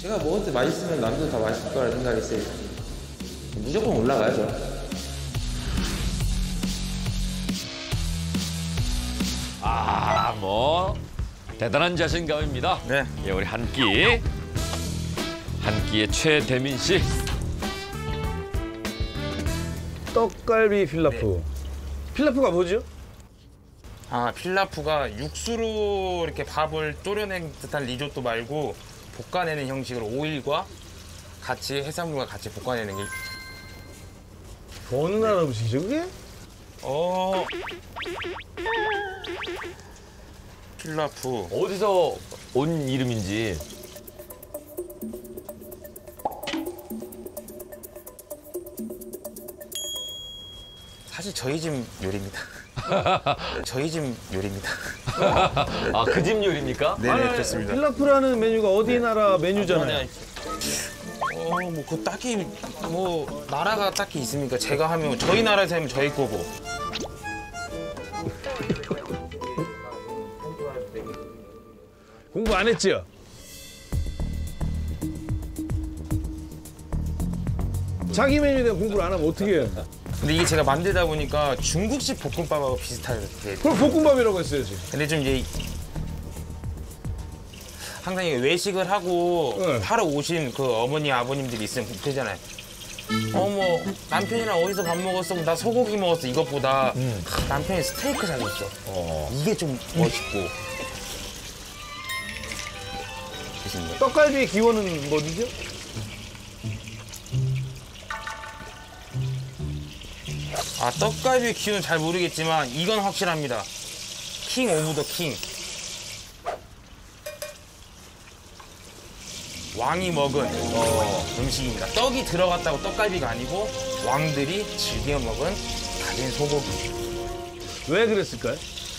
제가 먹을 때 맛있으면 남도 다 맛있을 거라 생각했어요. 무조건 올라가야죠. 뭐 대단한 자신감입니다. 네. 예, 우리 한 끼의 최대민 씨. 떡갈비 필라프. 네. 필라프가 뭐죠? 필라프가 육수로 이렇게 밥을 졸여낸 듯한 리조또 말고 볶아내는 형식으로 오일과 같이 해산물과 같이 볶아내는 게. 어느 나라 음식이죠, 그게? 필라프. 어디서 온 이름인지. 사실 저희 집 요리입니다. 저희 집 요리입니다. 아, 그 집 요리입니까? 네, 그렇습니다. 필라프라는 메뉴가 어디 나라 메뉴잖아요. 뭐 그 딱히 뭐 나라가 딱히 있습니까? 제가 하면 저희 나라에서 하면 저희 거고. 공부 안 했지요? 자기 메뉴에 대한 공부를 안 하면 어떻게 해요? 근데 이게 제가 만들다 보니까 중국식 볶음밥하고 비슷하게. 그럼 볶음밥이라고 했어야지. 근데 좀 이제 항상 이게 외식을 하고 네. 하러 오신 그 어머니 아버님들이 있으면 그러잖아요. 뭐 남편이랑 어디서 밥 먹었어? 나 소고기 먹었어. 이것보다 남편이 스테이크 사줬어. 이게 좀 멋있고. 좋습니다. 떡갈비의 기원은 뭐죠? 떡갈비 기운은 잘 모르겠지만 이건 확실합니다. 킹 오브 더 킹. 왕이 먹은 음식입니다. 떡이 들어갔다고 떡갈비가 아니고 왕들이 즐겨 먹은 다진 소고기. 왜 그랬을까요?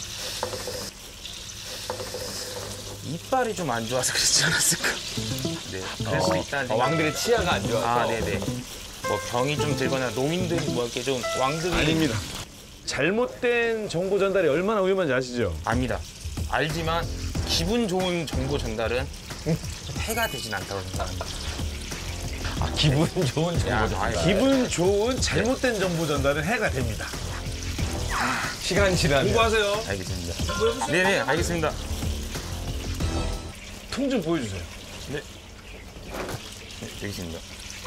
이빨이 좀 안 좋아서 그렇지 않았을까? 네, 그럴 수 있다는 생각. 왕들의 치아가 안 좋아서. 네네. 뭐 병이 좀 들거나 노인들이 뭐 이렇게 좀 왕들이. 아닙니다. 잘못된 정보 전달이 얼마나 위험한지 아시죠? 압니다. 알지만 기분 좋은 정보 전달은 해가 되진 않다고 생각합니다. 기분 좋은 정보. 기분 좋은 잘못된 정보 전달은 해가 됩니다. 시간 지나면. 공부하세요. 알겠습니다. 네네, 알겠습니다. 통 좀 보여주세요. 네, 여기 있습니다.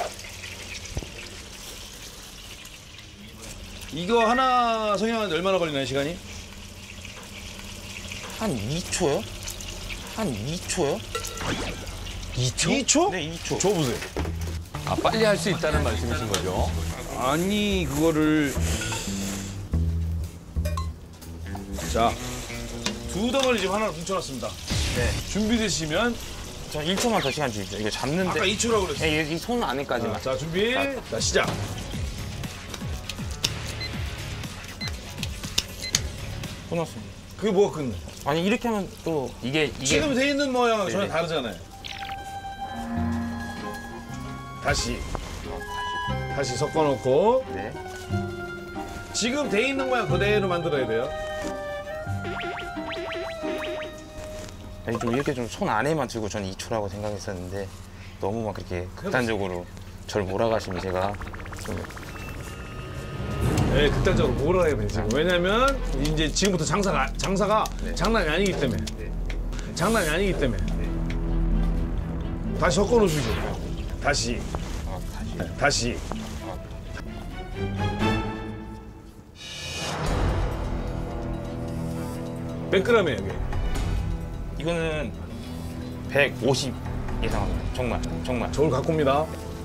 이거 하나 성형하는데 얼마나 걸리나요, 시간이? 한 2초요? 한 2초요? 2초? 2초? 네, 2초. 줘보세요. 빨리 할 수 있다는 말씀이신 거죠? 아니, 그거를. 자, 두 덩어리 지금 하나로 뭉쳐놨습니다. 네. 준비되시면. 저 1초만 더 시간 주십시오. 이거 잡는데. 아까 2초라고 그랬어요. 네, 이 손 안에까지만. 자, 준비. 자, 시작. 끊었습니다. 그게 뭐가 끝나? 아니, 이렇게 하면 또 이게. 지금 돼 있는 모양하고 전혀 네네. 다르잖아요. 다시 섞어놓고 네. 지금 돼 있는 모양 그대로 만들어야 돼요. 아니, 좀 이렇게 좀 손 안에만 들고 전 2초라고 생각했었는데 너무 막 그렇게 극단적으로 저를 몰아가시면 제가 좀. 네, 극단적으로 몰아야 돼 지금. 왜냐면 이제 지금부터 장사가 네. 장난이 아니기 때문에. 네. 장난이 아니기 때문에. 다시 섞어 놓으시고. 다시. 다시. 다시. 몇 g이에요, 이게? 이거는 150 예상합니다. 정말. 저울 갖고 옵니다.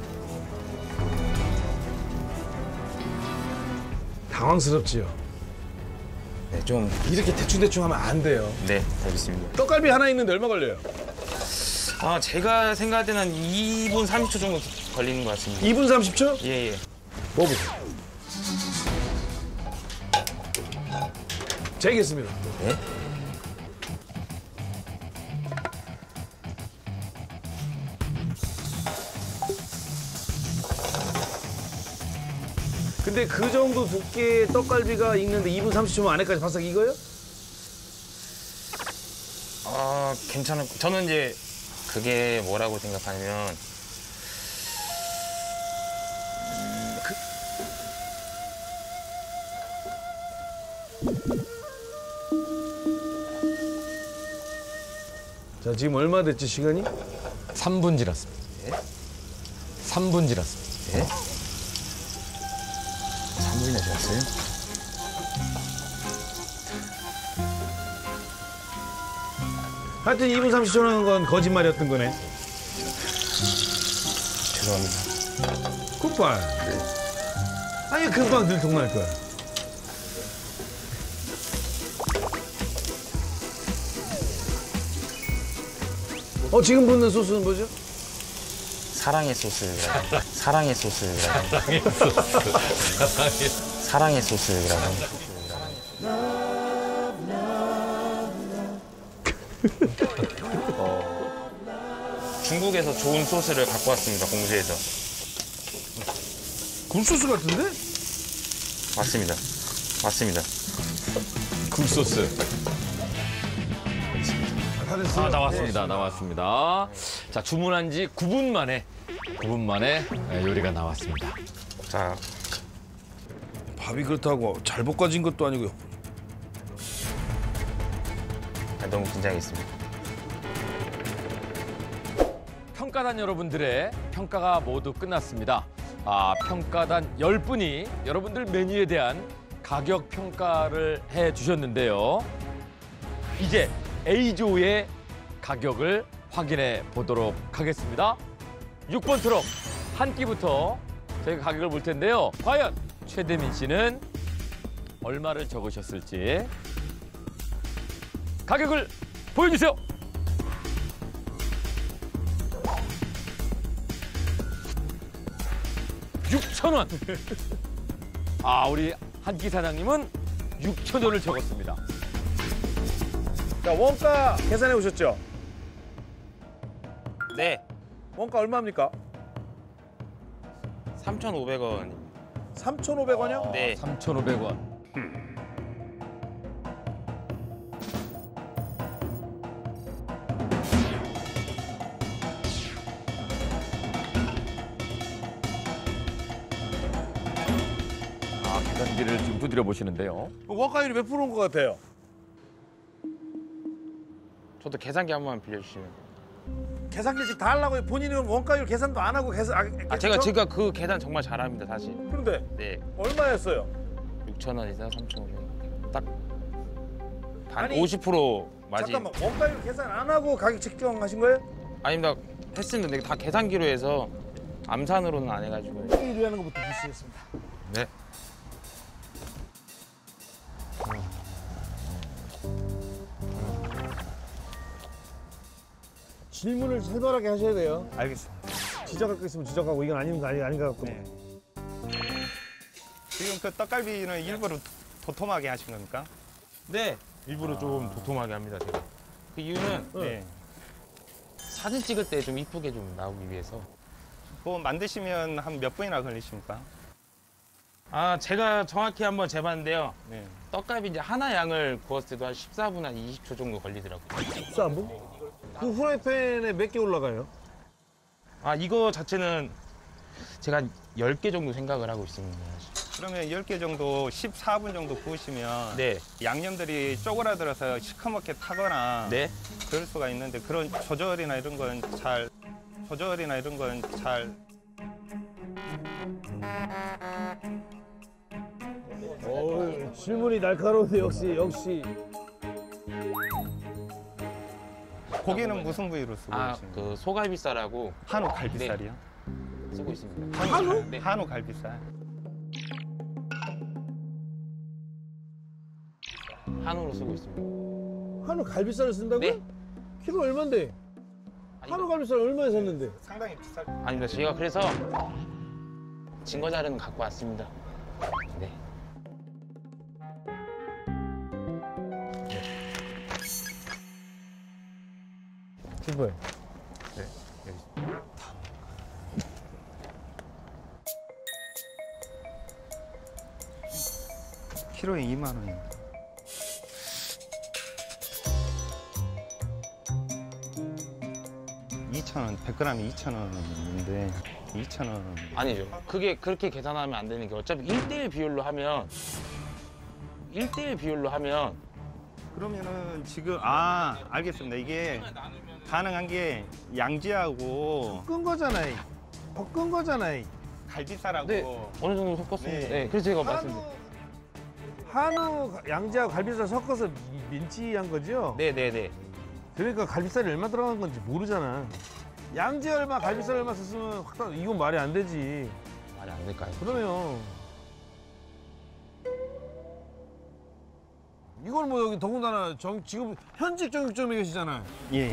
당황스럽지요? 네, 좀. 이렇게 대충대충 하면 안 돼요. 네, 알겠습니다. 떡갈비 하나 있는데 얼마 걸려요? 제가 생각할 때는 한 2분 30초 정도 걸리는 것 같습니다. 2분 30초? 예. 먹어보세요. 재겠습니다. 네? 근데 그 정도 두께의 떡갈비가 익는데 2분 30초 안에까지 바싹 익어요? 괜찮을. 저는 이제 그게 뭐라고 생각하냐면 자, 지금 얼마 됐지, 시간이? 3분 지났습니다. 3분 지났습니다. 3분이나 지났어요? 하여튼 2분 30초 하는 건 거짓말이었던 거네. 죄송합니다. 굿발. 아니, 금방 들통날 거야. 지금 붓는 소스는 뭐죠? 사랑의 소스라고. 사랑의 소스라고. 사랑의 소스라고. 중국에서 좋은 소스를 갖고 왔습니다. 공주에서. 굴소스 같은데? 맞습니다. 맞습니다. 굴소스. 다 됐어요. 나왔습니다. 나왔습니다. 자, 주문한 지 9분 만에 요리가 나왔습니다. 자, 밥이 그렇다고 잘 볶아진 것도 아니고요. 너무 긴장했습니다. 평가단 여러분들의 평가가 모두 끝났습니다. 평가단 10분이 여러분들 메뉴에 대한 가격 평가를 해주셨는데요. 이제 A조의 가격을 확인해 보도록 하겠습니다. 6번 트럭 한 끼부터 저희가 가격을 볼 텐데요. 과연 최대민 씨는 얼마를 적으셨을지 가격을 보여주세요. 6,000원. 우리 한 끼 사장님은 6,000원을 적었습니다. 자, 원가 계산해 오셨죠? 네, 원가 얼마입니까? 3,500원입니다. 3,500원이요? 네, 3,500원. 계산기를 좀 두드려 보시는데요. 원가율이 몇 프로인 것 같아요? 저도 계산기 한 번만 빌려주시면. 계산기 지금 다 하려고 본인은 원가율 계산도 안 하고 제가 그 계산 정말 잘합니다, 사실. 그런데 네, 얼마였어요? 6,000원이나 3,500원. 딱 한 아니, 50% 맞이. 잠깐만, 원가율 계산 안 하고 가격 책정하신 거예요? 아닙니다. 했습니다. 근데 다 계산기로 해서 암산으로는 안 해가지고. 1위 하는 것부터 보시겠습니다. 네. 질문을 살벌하게 하셔야 돼요. 알겠습니다. 지적할 거 있으면 지적하고 이건 아닌 것 같고. 네. 지금 그 떡갈비는 일부러 도톰하게 하신 겁니까? 네. 일부러 좀 도톰하게 합니다, 제가. 그 이유는 네. 사진 찍을 때 좀 이쁘게 좀 나오기 위해서. 그거 만드시면 한 몇 분이나 걸리십니까? 제가 정확히 한번 재봤는데요. 네. 떡갈비 이제 하나 양을 구웠을 때도 한 14분, 한 20초 정도 걸리더라고요. 14분? 그 후라이팬에 몇 개 올라가요? 이거 자체는 제가 한 10개 정도 생각을 하고 있습니다. 사실. 그러면 10개 정도 14분 정도 구우시면 네. 양념들이 쪼그라들어서 시커멓게 타거나 네. 그럴 수가 있는데 그런 조절이나 이런 건 잘 질문이 날카로운데 역시. 고기는 무슨 부위로 쓰고 계십니까? 그 소갈비살하고 한우 갈비살이요? 쓰고 있습니다. 한우? 네. 한우 갈비살. 한우로 쓰고 있습니다. 한우 갈비살을 쓴다고요? 네. 키로 얼만데? 한우 갈비살 얼마에 샀는데? 상당히 비쌀. 아닙니다. 제가 그래서 증거 자료는 갖고 왔습니다. 네. 기뻐요. 키로에 2만 원입니다. 2,000원, 100g에 2,000원인데 2,000원. 아니죠. 그게 그렇게 계산하면 안 되는 게 어차피 1대1 비율로 하면 그러면은 지금 알겠습니다. 이게 가능한 게 양지하고 끈 거잖아요. 볶은 거잖아요. 갈비살하고 네, 어느 정도 섞었습니다. 네. 네, 그래서 제가 말씀드린. 한우 양지하고 갈비살 섞어서 민치한 거죠? 네네네. 그러니까 갈비살이 얼마 들어간 건지 모르잖아. 양지 얼마, 갈비살 얼마 썼으면 이건 말이 안 되지. 말이 안 될까요? 그러면 이걸 뭐 여기 더군다나 지금 현직 정육점에 계시잖아요. 예.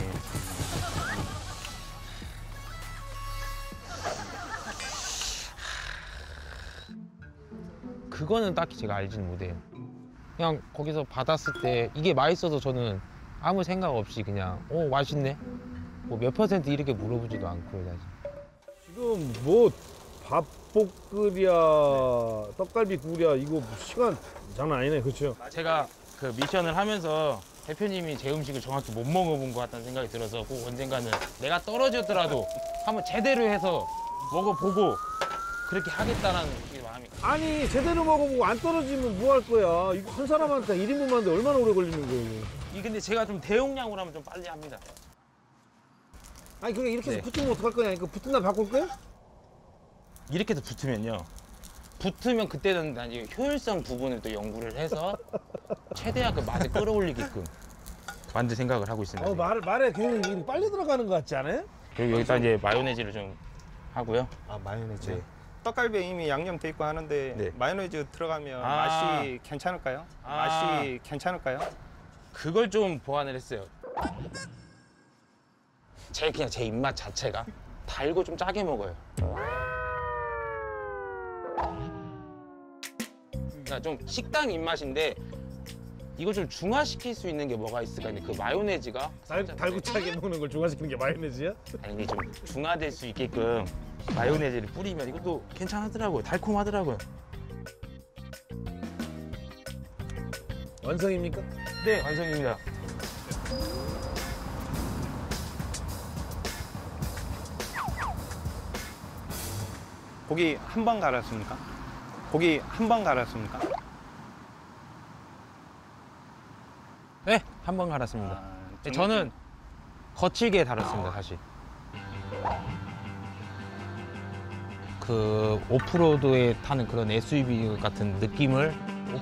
그거는 딱히 제가 알지는 못해요. 그냥 거기서 받았을 때 이게 맛있어서 저는 아무 생각 없이 그냥 맛있네. 뭐 몇 퍼센트 이렇게 물어보지도 않고 사실. 지금 뭐 밥 볶으랴, 떡갈비 구우랴 이거 시간 장난 아니네, 그렇죠? 제가 그 미션을 하면서 대표님이 제 음식을 정확히 못 먹어본 것 같다는 생각이 들어서 꼭 언젠가는 내가 떨어졌더라도 한번 제대로 해서 먹어보고 그렇게 하겠다는 마음이. 아니 제대로 먹어보고 안 떨어지면 뭐 할 거야? 이거 한 사람한테 1인분 만드는데 얼마나 오래 걸리는 거예요? 근데 제가 좀 대용량으로 하면 좀 빨리 합니다. 아니 그게 이렇게 해서 네. 붙으면 어떡할 거냐? 이거 붙은 날 바꿀 거야? 이렇게 해서 붙으면 그때는 난 이제 효율성 부분을 또 연구를 해서 최대한 그 맛을 끌어올리게끔 만들 생각을 하고 있습니다. 말에 괜히 빨리 들어가는 것 같지 않아요? 그리고 여기다 이제 마요네즈를 좀 하고요. 마요네즈. 네. 떡갈비에 이미 양념돼 있고 하는데 네. 마요네즈 들어가면 아. 맛이 괜찮을까요? 맛이 괜찮을까요? 그걸 좀 보완을 했어요. 그냥 제 입맛 자체가 달고 좀 짜게 먹어요. 그러니까 좀 식당 입맛인데 이걸 좀 중화시킬 수 있는 게 뭐가 있을까 했는데 그 마요네즈가 달고 차게 먹는 걸 중화시키는 게 마요네즈야? 아니 근데 좀 중화될 수 있게끔 마요네즈를 뿌리면 이것도 괜찮더라고요. 달콤하더라고요. 완성입니까? 네, 완성입니다. 고기 한 번 갈았습니까? 고기 한 번 갈았습니까? 네, 한 번 갈았습니다. 네, 저는 거칠게 달았습니다, 사실. 그 오프로드에 타는 그런 SUV 같은 느낌을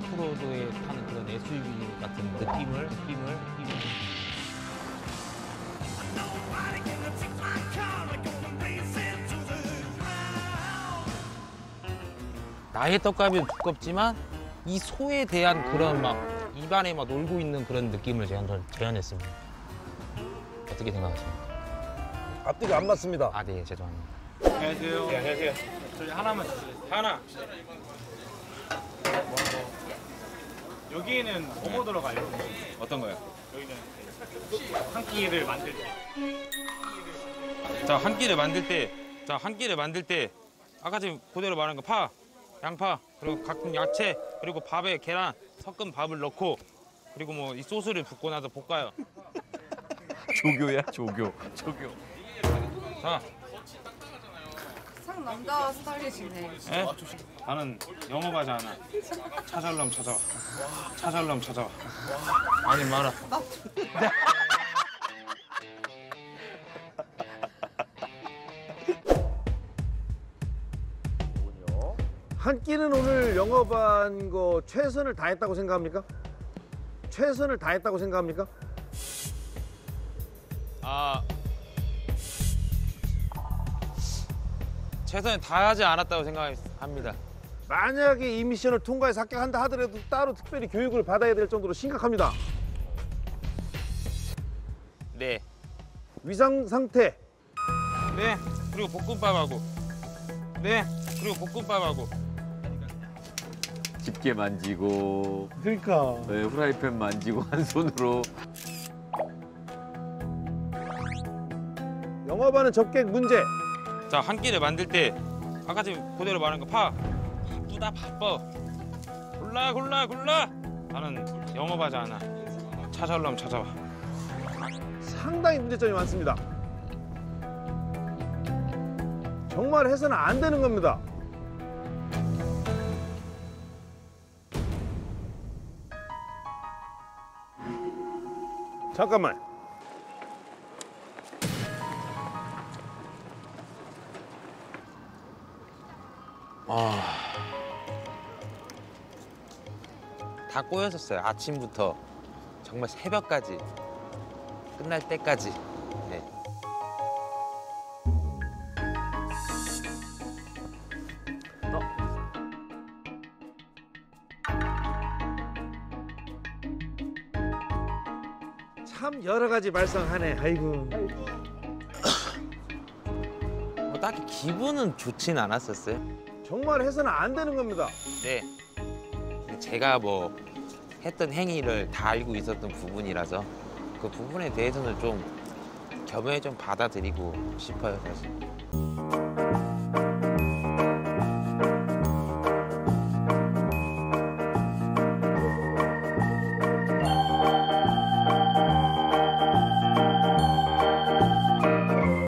나의 떡갈비는 두껍지만 이 소에 대한 그런 막 입안에 막 놀고 있는 그런 느낌을 재현했습니다. 어떻게 생각하십니까? 앞뒤가 안 맞습니다. 아, 네, 죄송합니다. 안녕하세요. 네, 안녕하세요. 저희 하나만 주세요. 하나. 여기에는 뭐뭐 들어가요? 어떤 거요? 여기는 한 끼를 만들 때. 자, 한 끼를 만들 때 아까 지금 그대로 말한 거 파, 양파, 그리고 각종 야채, 그리고 밥에 계란 섞은 밥을 넣고 그리고 뭐 이 소스를 붓고 나서 볶아요. 조교야, 조교. 자, 상남자 스타일이시네. 예? 나는 영업하지 않아. 찾아올라면 찾아와. 찾아올라면 찾아와. 아니 말아. 한 끼는 오늘 영업한 거 최선을 다했다고 생각합니까? 최선을 다했다고 생각합니까? 아, 최선을 다하지 않았다고 생각합니다. 만약에 이 미션을 통과해서 합격한다 하더라도 따로 특별히 교육을 받아야 될 정도로 심각합니다. 네, 위상 상태, 네. 그리고 볶음밥하고. 네. 그리고 볶음밥하고. 집게 만지고, 그러니까 네, 후라이팬 만지고 한 손으로. 영업하는 접객 문제. 자, 한 끼를 만들 때 아까 지금 그대로 말한 거 파. 바쁘다 바빠. 골라. 나는 영업하지 않아. 찾아오려면 찾아와. 상당히 문제점이 많습니다. 정말 해서는 안 되는 겁니다. 잠깐만. 다 꼬였었어요. 아침부터 정말 새벽까지 끝날 때까지. 네. 참 여러 가지 발상하네. 아이고. 뭐 딱히 기분은 좋진 않았었어요. 정말 해서는 안 되는 겁니다. 네. 제가 뭐 했던 행위를 다 알고 있었던 부분이라서 그 부분에 대해서는 좀 겸허히 좀 받아들이고 싶어요, 사실.